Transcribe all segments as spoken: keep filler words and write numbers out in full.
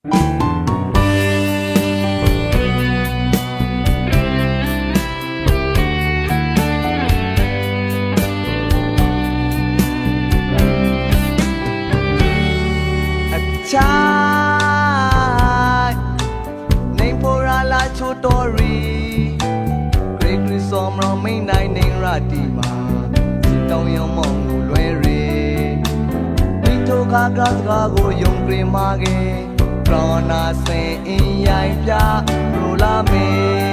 ชายในโบราณราชโตรีเกรกริสอมเราไม่ในในราดีมาต้องยอมมองดูลอยเรมิโตคากราสกาโกยงเกรมาเกกรอนาเซอินยายพยาโรลาเม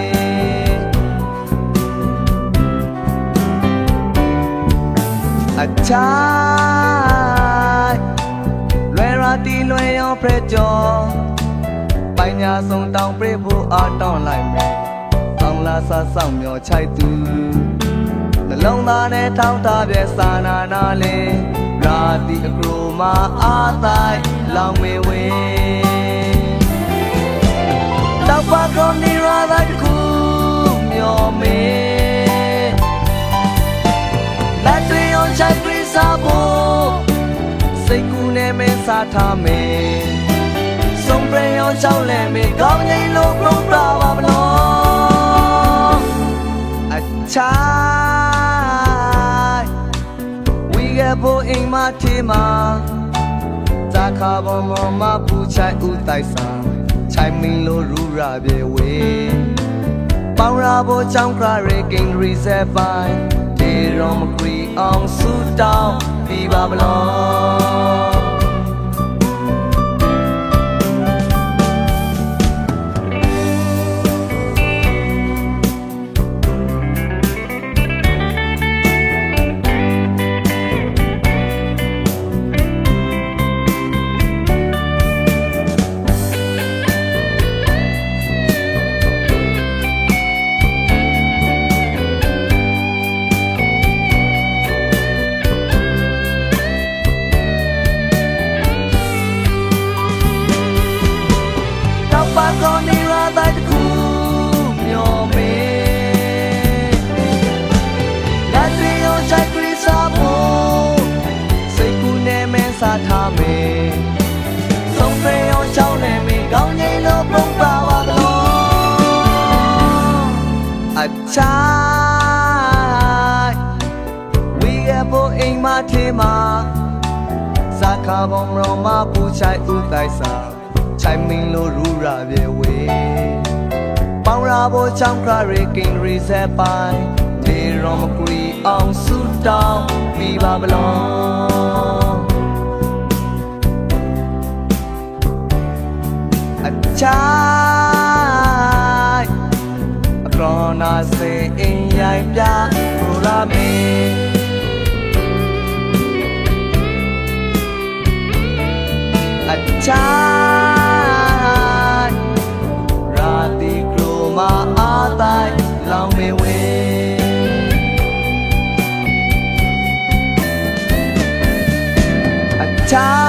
อาชายตีลอยเอาเพรจอปัญญาส่งตองเปรผู้อาต้องไล่เมต้องลาซาส่งเหมียวใช้ตูนลงตาในท้องตาเบียสานานาเลราตีกรูมาอาตายลองเมเวตาปากรนิราตคูเหมียวเมและตัวย้อนใช้กรีซาโบစိတ်ကူးနဲ့မင်းစားထားမယ်ဆုံးပရင်ရောကြောက်လဲမယ်ကောင်းကြီးလို့ပြုံးပြပါမလို့အချာဝီကဖို့အိမ်မထေးမှာဇာခါဘောမောမပူချိုင်ဦးတိုက်စာချိုင်မင်းလို့ရူရပြေဝေပေါင်းရဖို့ချောင်းခရရေကင်ရီဇက်ပိုင်းဒီရောမကွီအောင်ဆူတောင်းပြီးပါမလို့စားထားမယ်ဆုံးပရင်ရောချောင်းနဲ့မင်းကောင်းကြီးလို့ပြုံးပါပါတော့အချာဝီရဖို့အိမ်မထေးမှာဇာခါဘုံရောမပူချိုင်ဦးတိုက်စာချိုင်မင်းလို့ရူရပြေဝေပေါင်းရဖို့ချောင်းခရရေကင်ရီဇက်ပိုင်းဒီရောမကွီအောင်ဆူတောင်းပြီးပါမလို့ชายกรอนาเซอินยายพยาโรลาเมอาชายราตีกรูมาอาตายลองเมเวอาชาย